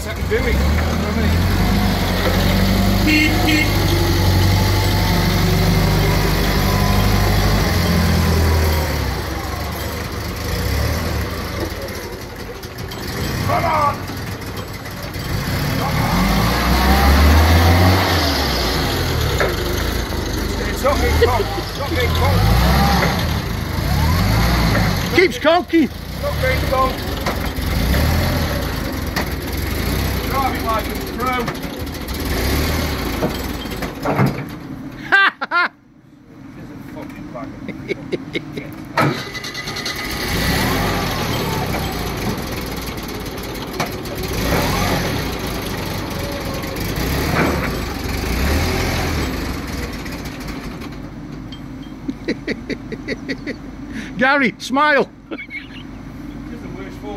I can do it. You know what I mean? Come on! It's not getting cold. It's not getting cold. Keeps conky. Not getting cold. Driving like a pro. This is a fucking wagon. Gary, smile. This is the worst fork.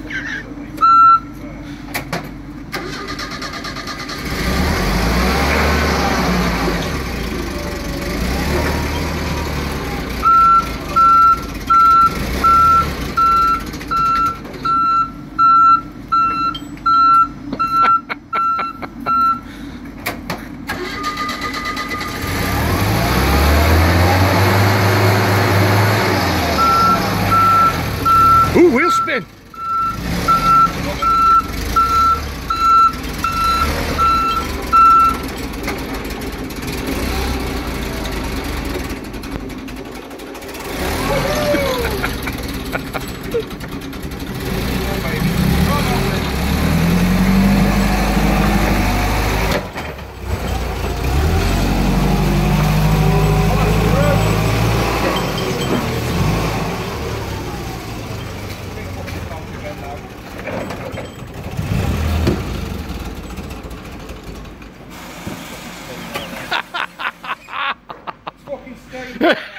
Ooh, wheel spin. Fucking stay.